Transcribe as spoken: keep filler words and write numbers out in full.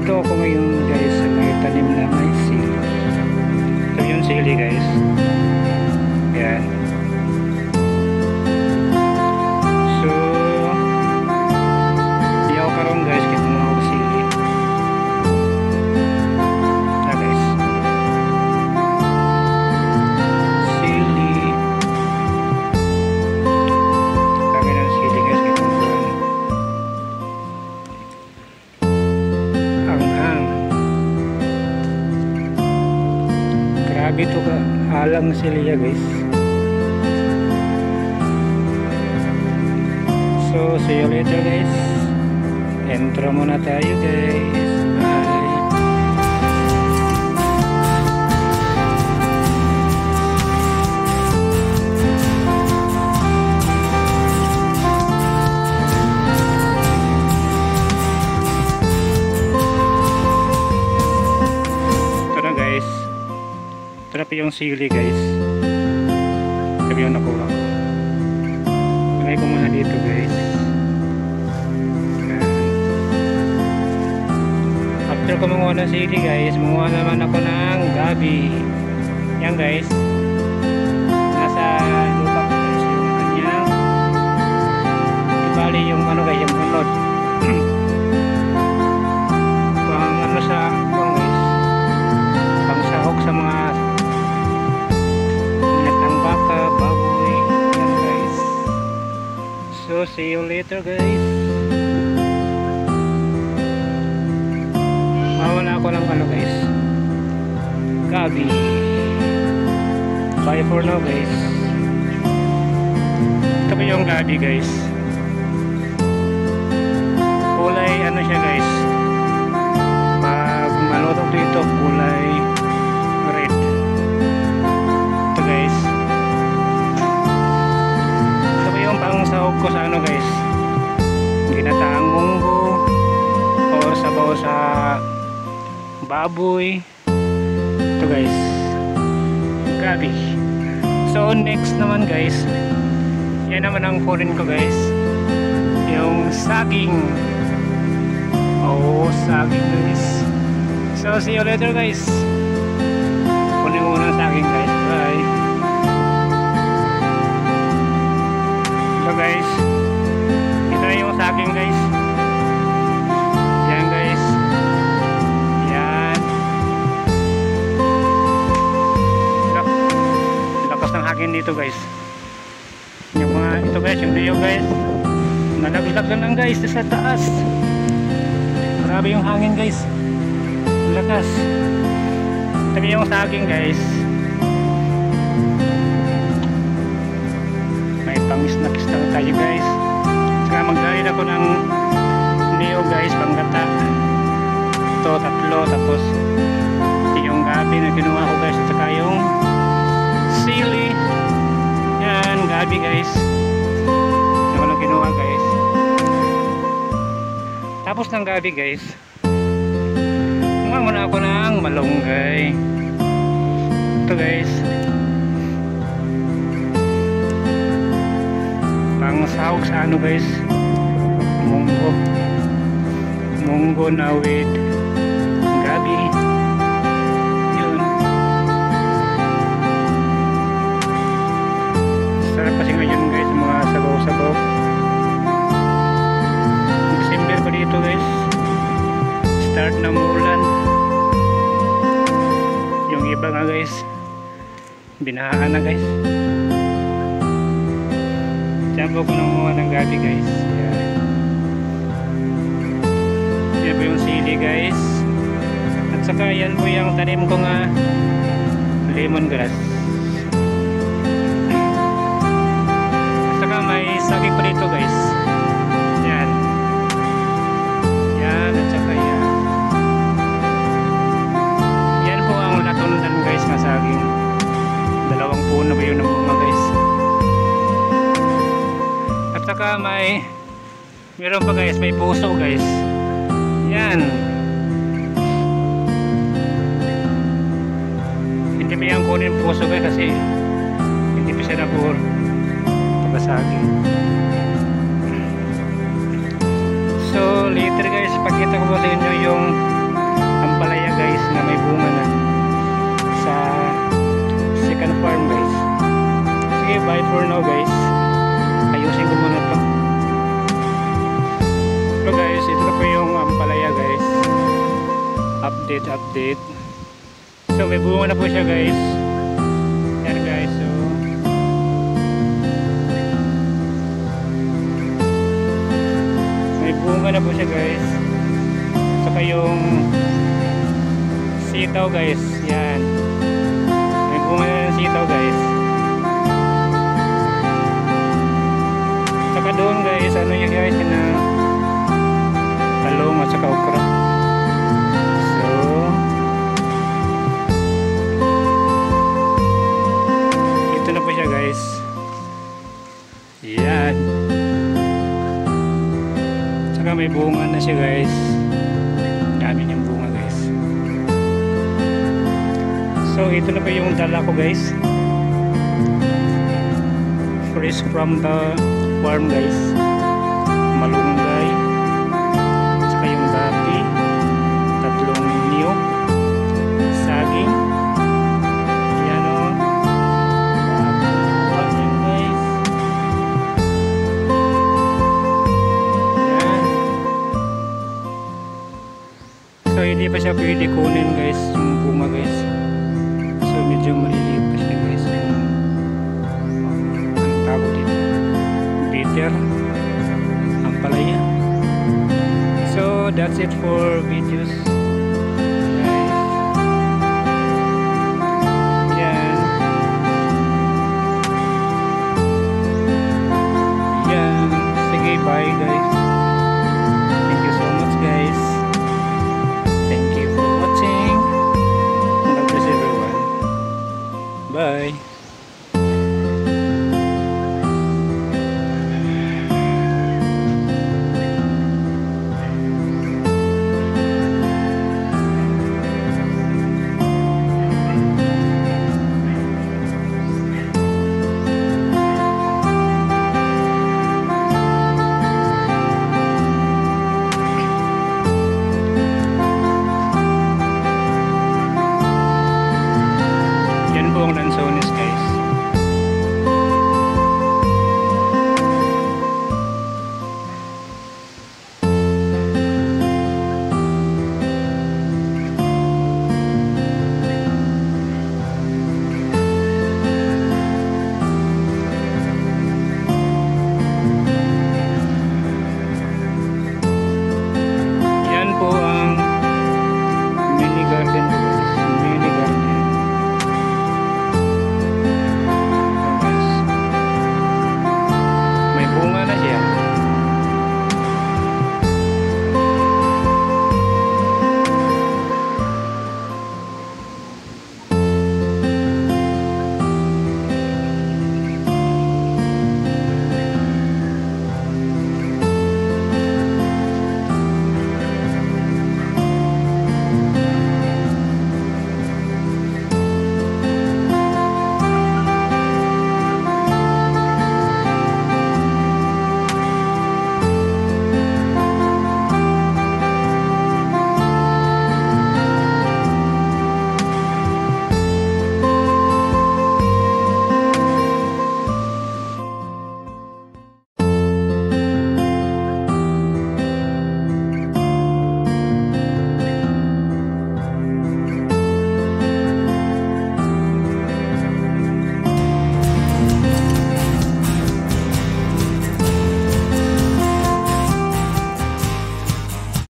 Nandito ako ngayon guys sa may tanim na may sili. Ito yung sili guys. Yan. So, di ako karoon guys kita mga ako sili. Na guys. Sili. Kami ng sili guys kita mga grabe ito ka alang siliya guys. So see you later guys. Intro muna tayo guys. Bye. Ito na po yung sili guys. Ito yung nakuha ko. Lagay ko muna dito guys. Ayan. After ko manguha ng sili guys, manguha naman ako ng gabi. Yan guys. Nasa lupa ko guys yung kanyang ibali yung ano guys, yung bunod. Pang ano sa pang guys, pang sahog sa mga baboy. Yan guys. So see you later guys. Mawala ako ng ano guys, gabi. Bye for now guys. Ito po yung gabi guys. Kulay ano siya guys, pag malutong dito kulay red. Ito guys. Pang sahog ko sa ano guys, ginataang munggo o sabaw sa baboy. Ito guys, gabi. So next naman guys, yan naman ang kunin ko guys, yung saging. Oh, saging guys. So see you later guys. Kunin ko muna saging guys. Bye. So guys, ito na yung saging guys. Yan guys. Yan. Lak lakas ng hangin dito guys. Yung mga ito guys, yung diyo guys, nalaglag lang guys sa taas. Grabe yung hangin guys, lakas. Ito yung saging guys. Pangis-nakis lang tayo guys. Saka magdalhin ako ng niyo guys, panggata. Ito tatlo, tapos yung gabi na kinuha ko guys, saka yung sili. Yan, gabi guys. Yung ano kinuha guys. Tapos ng gabi guys, kuha muna ako ng malunggay. Ito guys, pang sahog sa ano guys, munggo munggo na with gabi. Yun, sarap kasi ngayon guys mga sabaw-sabaw. December pa dito guys, start na umulan. Yung iba nga guys, binahaan na guys. Diyan po nung mga ng gabi guys. Yan. Yan po yung sili guys. At saka yan po yung tanim ko nga lemongrass. At saka may saging pa dito guys. Yan. Yan at saka yan. Yan po ang latundan guys na saging. Dalawang puno ba yun ng bunga guys. At saka may meron pa guys, may puso guys. Yan. Hindi pa yung kunin puso guys kasi hindi pa siya nabuhol pagkasaging. So later guys, pakita ko po sa inyo yung bunga na sa second farm guys. Sige, bye for now guys. Ayusin ko muna to. So guys, ito na po yung ampalaya guys. Update, update. So may bunga na po siya guys. Yan guys, so may bunga na po siya guys. Saka yung sitaw guys, yan. May bunga na ng sitaw guys. Saka doon guys, ano yung guys na talong at saka okra. So ito na po siya guys. Yan. Saka may bunga na siya guys. Dami niyang bunga guys. So ito na po yung dala ko guys. Fresh from the farm guys. Malunggay. Saka yung gabi. Tatlong niyog. Saging. Yan o. Gabi guys. Yan. So hindi pa siya pwede kunin guys yung bunga guys. So medyo maliliit pa siya guys. Yung anong tawag dito, bitter ang palaya. So that's it for videos.